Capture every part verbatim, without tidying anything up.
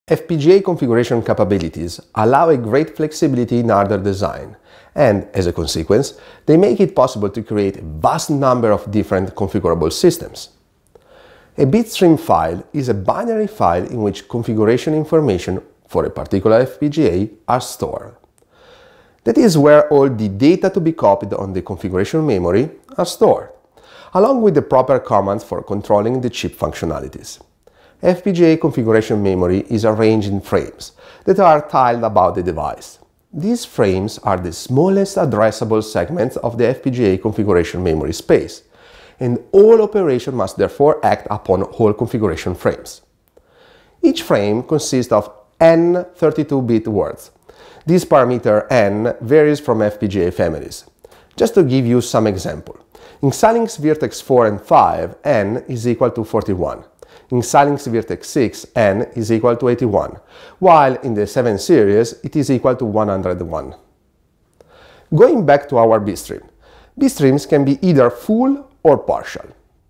F P G A configuration capabilities allow a great flexibility in hardware design, and, as a consequence, they make it possible to create a vast number of different configurable systems. A bitstream file is a binary file in which configuration information for a particular F P G A are stored. That is where all the data to be copied on the configuration memory are stored, along with the proper commands for controlling the chip functionalities. F P G A configuration memory is arranged in frames that are tiled about the device. These frames are the smallest addressable segments of the F P G A configuration memory space, and all operations must therefore act upon all configuration frames. Each frame consists of n thirty-two bit words. This parameter n varies from F P G A families. Just to give you some example, in Xilinx Virtex four and five, n is equal to forty-one. In Xilinx Virtex six, n is equal to eighty-one, while in the seven series it is equal to one hundred one. Going back to our bitstream, bitstreams can be either full or partial.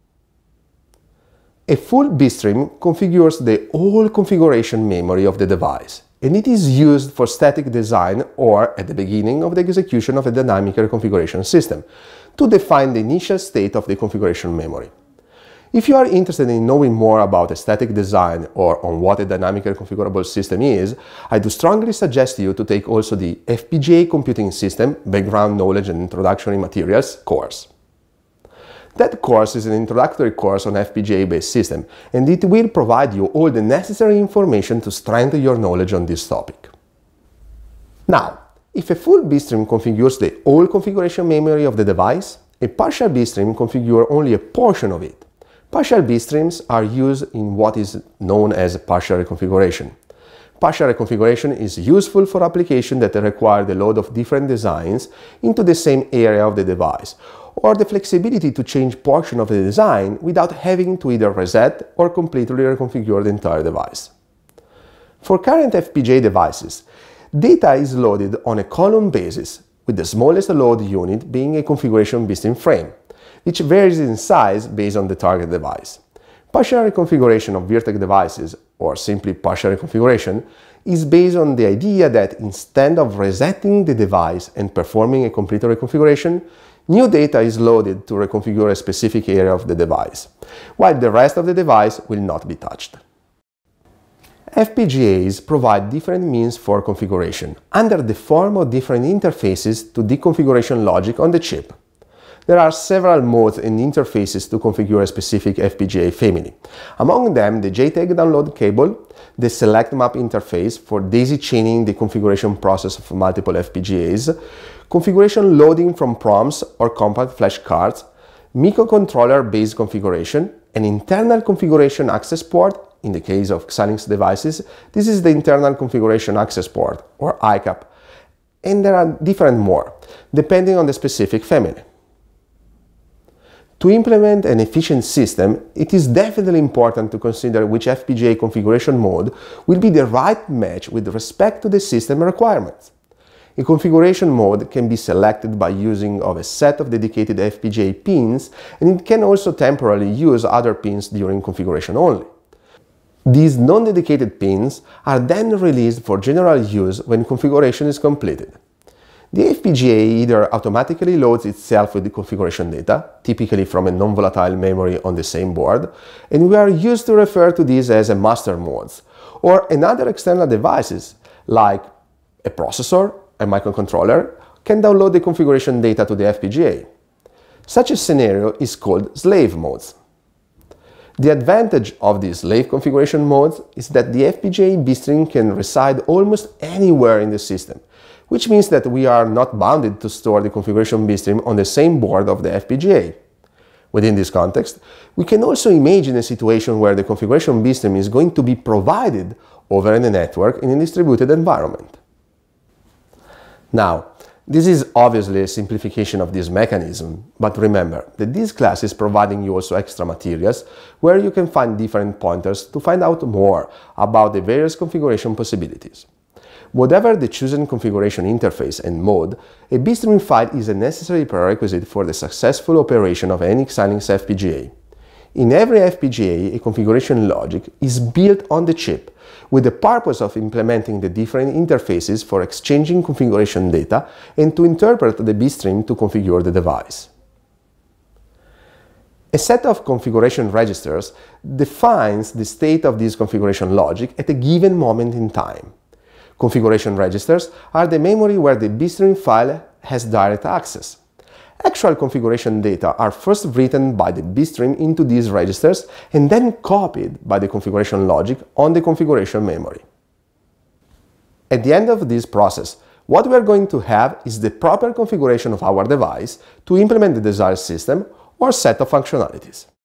A full bitstream configures the whole configuration memory of the device, and it is used for static design or at the beginning of the execution of a dynamic reconfiguration system to define the initial state of the configuration memory. If you are interested in knowing more about a static design or on what a dynamic reconfigurable system is, I do strongly suggest you to take also the F P G A Computing System Background Knowledge and Introductory Materials course. That course is an introductory course on F P G A-based system, and it will provide you all the necessary information to strengthen your knowledge on this topic. Now, if a full bitstream configures the whole configuration memory of the device, a partial bitstream configures only a portion of it. Partial bitstreams are used in what is known as partial reconfiguration. Partial reconfiguration is useful for applications that require the load of different designs into the same area of the device, or the flexibility to change portion of the design without having to either reset or completely reconfigure the entire device. For current F P G A devices, data is loaded on a column basis, with the smallest load unit being a configuration bitstream frame, which varies in size based on the target device. Partial reconfiguration of Virtex devices, or simply partial reconfiguration, is based on the idea that instead of resetting the device and performing a complete reconfiguration, new data is loaded to reconfigure a specific area of the device, while the rest of the device will not be touched. F P G As provide different means for configuration, under the form of different interfaces to deconfiguration logic on the chip. There are several modes and interfaces to configure a specific F P G A family. Among them, the J TAG download cable, the select map interface for daisy chaining the configuration process of multiple F P G As, configuration loading from proms or compact flash cards, microcontroller-based configuration, an internal configuration access port. In the case of Xilinx devices, this is the internal configuration access port, or I C A P, and there are different more, depending on the specific family. To implement an efficient system, it is definitely important to consider which F P G A configuration mode will be the right match with respect to the system requirements. A configuration mode can be selected by using of a set of dedicated F P G A pins, and it can also temporarily use other pins during configuration only. These non-dedicated pins are then released for general use when configuration is completed. The F P G A either automatically loads itself with the configuration data, typically from a non-volatile memory on the same board, and we are used to refer to these as a master modes, or another external devices, like a processor, a microcontroller, can download the configuration data to the F P G A. Such a scenario is called slave modes. The advantage of these slave configuration modes is that the F P G A bitstream can reside almost anywhere in the system, which means that we are not bounded to store the configuration bitstream on the same board of the F P G A. Within this context, we can also imagine a situation where the configuration bitstream is going to be provided over the network in a distributed environment. Now, this is obviously a simplification of this mechanism, but remember that this class is providing you also extra materials where you can find different pointers to find out more about the various configuration possibilities. Whatever the chosen configuration interface and mode, a bitstream file is a necessary prerequisite for the successful operation of any Xilinx F P G A. In every F P G A, a configuration logic is built on the chip with the purpose of implementing the different interfaces for exchanging configuration data and to interpret the bitstream to configure the device. A set of configuration registers defines the state of this configuration logic at a given moment in time. Configuration registers are the memory where the bitstream file has direct access. Actual configuration data are first written by the bitstream into these registers and then copied by the configuration logic on the configuration memory. At the end of this process, what we are going to have is the proper configuration of our device to implement the desired system or set of functionalities.